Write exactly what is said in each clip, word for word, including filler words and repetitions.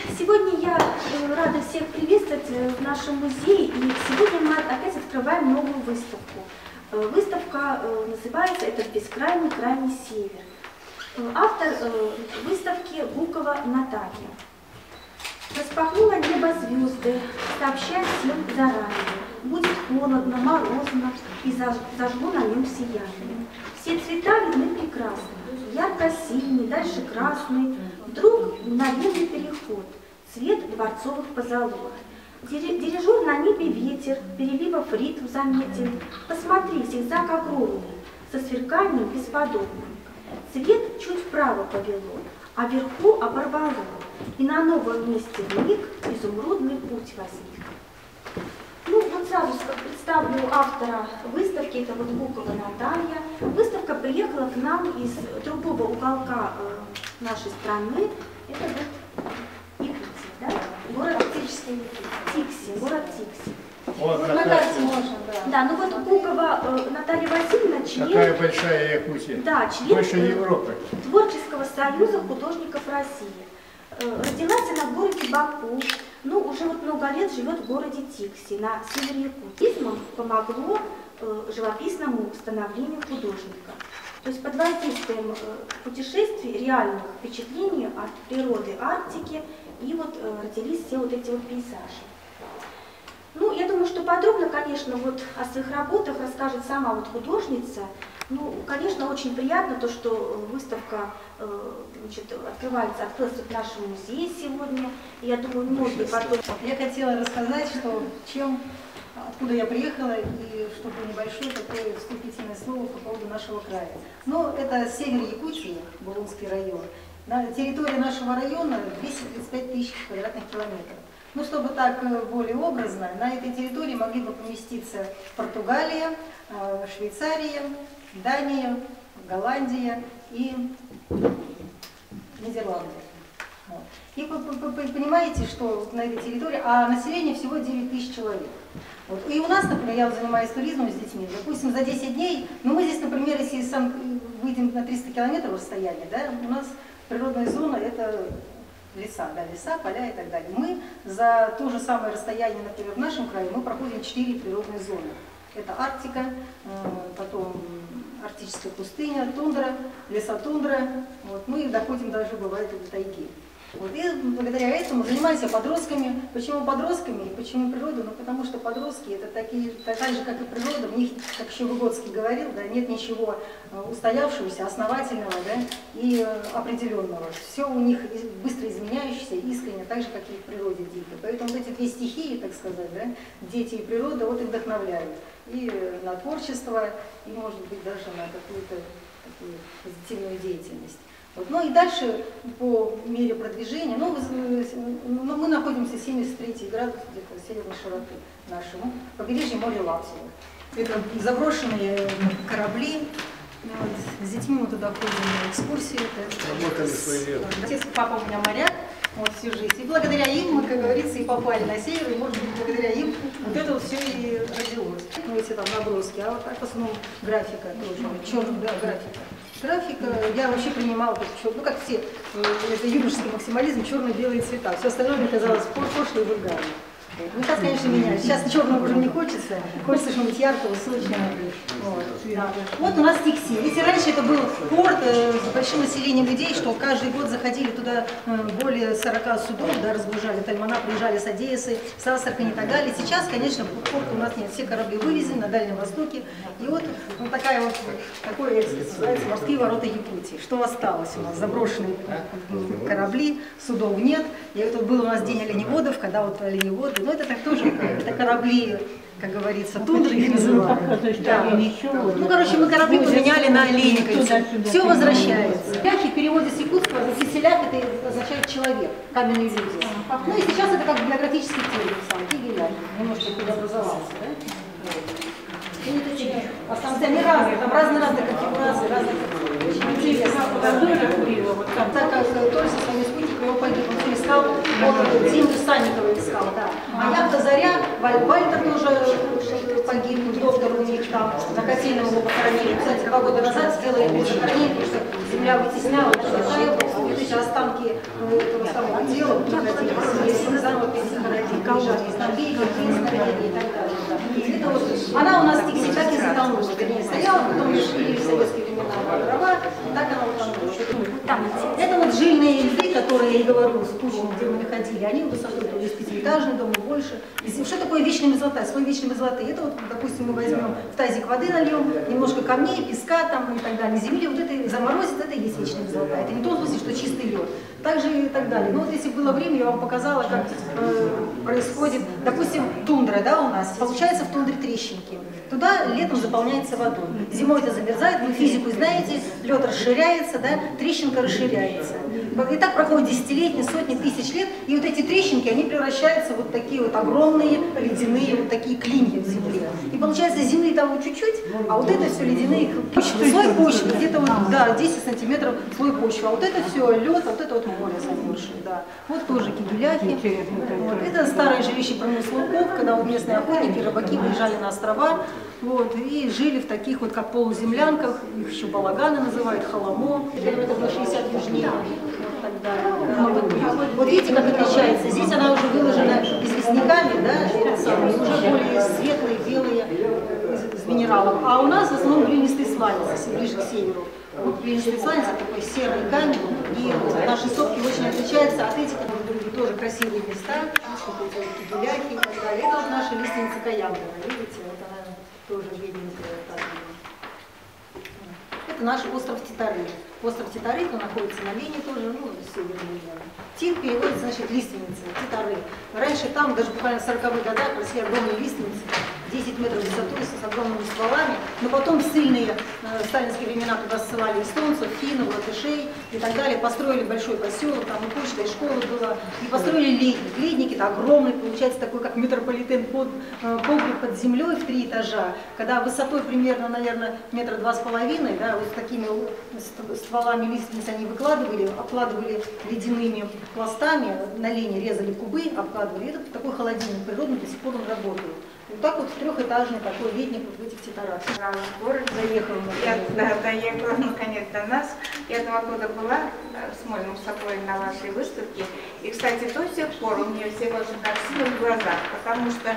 Сегодня я рада всех приветствовать в нашем музее, и сегодня мы опять открываем новую выставку. Выставка называется «Этот бескрайний крайний север». Автор выставки Гукова Наталья. Распахнуло небо звезды, сообщая всем заранее. Будет холодно, морозно, и зажгу на нем сияние. Все цвета видны прекрасно. Ярко-синий, дальше красный. Вдруг мгновенный переход, цвет дворцовых позолот. Дирижер на небе ветер, переливов ритм заметен. Посмотри, зигзаг огромный, со сверканием бесподобным. Цвет чуть вправо повело, а вверху оборвало. И на новом месте вмиг изумрудный путь возник. Ну, вот сразу представлю автора выставки, это вот Гукова Наталья. Выставка приехала к нам из другого уголка э, нашей страны. Это вот Якутия, да? Город Тикси. Тикси, город Тикси. Вот, вот на карте можно, да. Да, ну вот Гукова э, Наталья Васильевна, член... Такая большая Якутия. Да, член Больше Европы. Творческого союза художников России. Родилась она в городе Баку, ну, уже вот много лет живет в городе Тикси, на севере Якутии. Помогло э, живописному становлению художника. То есть под воздействием э, путешествий, реальных впечатлений от природы Арктики, и вот э, родились все вот эти вот пейзажи. Ну, я думаю, что подробно, конечно, вот о своих работах расскажет сама вот художница. Ну, конечно, очень приятно то, что выставка значит, открывается, открылась в нашем музее сегодня. И я думаю, многие потом... Я хотела рассказать, что чем, откуда я приехала, и чтобы небольшое такое вступительное слово по поводу нашего края. Ну, это север Якутии, Булунский район. На территории нашего района двести тридцать пять тысяч квадратных километров. Ну, чтобы так более образно, на этой территории могли бы поместиться Португалия, Швейцария, Дания, Голландия и Нидерланды. Вот. И вы понимаете, что на этой территории, а население всего девять тысяч человек. Вот. И у нас, например, я занимаюсь туризмом с детьми, допустим, за десять дней, ну мы здесь, например, если сам выйдем на триста километров расстояния, да, у нас природная зона это леса, да, леса, поля и так далее. Мы за то же самое расстояние, например, в нашем крае, мы проходим четыре природные зоны. Это Арктика, потом арктическая пустыня, тундра, лесотундра, вот, ну и доходим даже, бывает, и до тайги. Вот, и благодаря этому занимаемся подростками. Почему подростками и почему природа? Ну потому что подростки это такие, так же, как и природа, в них, как еще Выгодский говорил, да, нет ничего устоявшегося, основательного, да, и определенного. Все у них быстро изменяющееся, искренне, так же, как и в природе дико. Поэтому вот эти две стихии, так сказать, да, дети и природа, вот и вдохновляют. И на творчество, и, может быть, даже на какую-то такую позитивную деятельность. Вот. Ну и дальше, по мере продвижения, ну, мы находимся семьдесят третий градус где-то северной широты нашему, побережье моря Лапсева. Это заброшенные корабли. Вот. С детьми мы туда ходим на экскурсии. Работали свои лет. Отец, папа у меня моряк. Вот всю жизнь. И благодаря им мы, как говорится, и попали на север, и, может быть, благодаря им вот это вот все и родилось. Ну, эти там наброски, а вот так в основном графика тоже, черная, да, графика. Графика, я вообще принимала, ну, как все, это юношеский максимализм, черно-белые цвета. Все остальное мне казалось пошло и вульгарно. Ну, сейчас, конечно, меняют. Сейчас черного уже не хочется, хочется что-нибудь яркого, сочного. Вот, да. Вот у нас Тикси. Если раньше это был порт э, с большим населением людей, что каждый год заходили туда э, более сорока судов, да, разгружали Тальмана, приезжали с Одессы, с Астрахани и так далее. Сейчас, конечно, порта у нас нет. Все корабли вывезены на Дальнем Востоке. И вот, вот такая вот, такое, называется, морские ворота Якутии. Что осталось у нас? Заброшенные корабли, судов нет. И это был у нас день оленеводов, когда вот оленеводы. Ну, это так тоже, это корабли, как говорится, тундры их называют. Да. Ну, короче, мы корабли поменяли на оленей. Все возвращается. Ляхи в переводе с якутского, заселяк, это означает человек, каменные люди. Ну, и сейчас это как географический термин сам, кигеляхи, немножко преобразовался, да? И это тебе. Останутся они разные, там разные-разные конфигурации, разные. Очень интересно. Так как Толь со своими спутниками его погиб, он все искал, он Зиму Санникова искал, да. А я Заря, Вальтер тоже погиб, доктор у них там, на Котельном его похоронили. Кстати, два года назад сделали захоронение, потому что земля вытесняла, видите, останки э, этого самого тела, вот находились, если заново перезагородили, приезжали из Норвегии, из Норвегии и так далее. Да. Это вот, она у нас всегда не затонула, вернее, стояла, потом решили в советские времена дрова, так она вот там. Это вот жильные львы, которые я и говорю, с Путиным, где мы находили, они высотой то есть пятиэтажный дом и больше. И что такое вечная мерзлота? Слой вечной мерзлоты. Это вот, допустим, мы возьмем в тазик воды нальем, немножко камней, песка там и так далее, земли, вот это заморозит, это и есть вечная мерзлота. Это не в том смысле, что чистый лед. Также и так далее. Но вот если было время, я вам показала, как э, происходит, допустим, тундра, да, у нас. Получается в тундре трещинки. Туда летом заполняется водой. Зимой это замерзает, вы физику знаете, лед расширяется, да, трещинка расширяется. И так проходит десятилетия, сотни тысяч лет, и вот эти трещинки, они превращаются в вот такие вот огромные ледяные вот такие клинья в земле. И получается земли того чуть-чуть, а вот это все ледяные почвы. Слой почвы, где-то вот, да, десять сантиметров слой почвы, а вот это все лед, а вот это вот море замерзшее, да. Вот тоже кибеляки. Вот. Это старое жилище промысловиков, когда вот местные охотники, рыбаки выезжали на острова, вот, и жили в таких вот как полуземлянках, их еще балаганы называют, халамо, километров на шестьдесят южнее. Ну, вот, вот видите, как отличается. Здесь она уже выложена известняками, да, это самое, уже более светлые, белые из, из минералов. А у нас в основном глинистый сланец, ближе к северу. Вот глинистый сланец это такой серый камень, и вот наши сопки очень отличаются от этих, другие тоже красивые места, вот эти вот кибеляки и так далее. Это вот наша лиственница Каямбова, видите, вот она тоже видненькая. Вот так. Это наш остров Титары. Остров Титары, он находится на Лене тоже, ну, северной Лены. Тин переводится, значит, лиственница, Титары. Раньше там, даже буквально в сороковых годах, росли огромные лиственницы, десять метров высотой, с огромными стволами. Но потом в сильные э, сталинские времена туда ссылали эстонцев, финнов, латышей и так далее. Построили большой поселок, там и почта, и школа была. И построили ледник. Ледник это огромный, получается, такой, как метрополитен, под, э, погреб под землей в три этажа. Когда высотой примерно, наверное, метра два с половиной, да, вот с такими стволами лиственниц они выкладывали, обкладывали ледяными пластами, на линии резали кубы, обкладывали. Это такой холодильник природный, до сих пор он работает. Вот так вот трехэтажный такой ледник вот в этих Титарах. Город заехал. Я да, доехала наконец до нас. Я два года была в Смольном соборе на вашей выставке. И, кстати, до сих пор у меня все ваши картины в глазах, потому что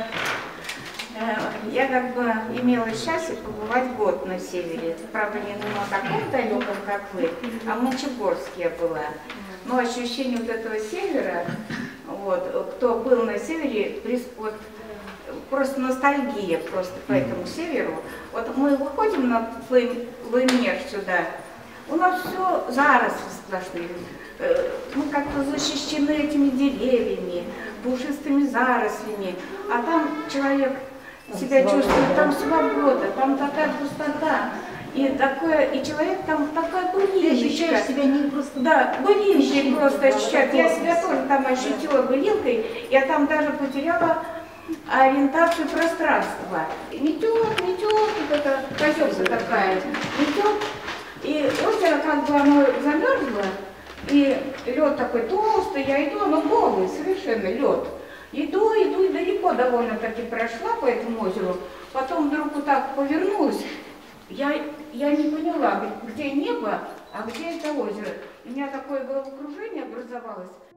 э, я как бы имела счастье побывать год на севере. Правда, не на таком далеком, как вы, а в Мончегорске я была. Но ощущение вот этого севера, вот, кто был на севере, вот, просто ностальгия просто по этому северу. Вот мы выходим на Войнер сюда, у нас все заросли сплошные. Мы как-то защищены этими деревьями, пушистыми зарослями, а там человек себя чувствует, там свобода, там такая пустота. И, такое, и человек там такая былиночка. себя не просто... Да, былинкой просто ощущает. Я себя тоже там ощутила былинкой, я там даже потеряла ориентацию пространства. Метет, метет, вот эта козелка такая, метет. И озеро как бы оно замерзло, и лед такой толстый, я иду, оно голый, совершенно лед. Иду, иду, и далеко довольно-таки прошла по этому озеру, потом вдруг вот так повернулась. Я, я не поняла, где небо, а где это озеро. У меня такое головокружение образовалось.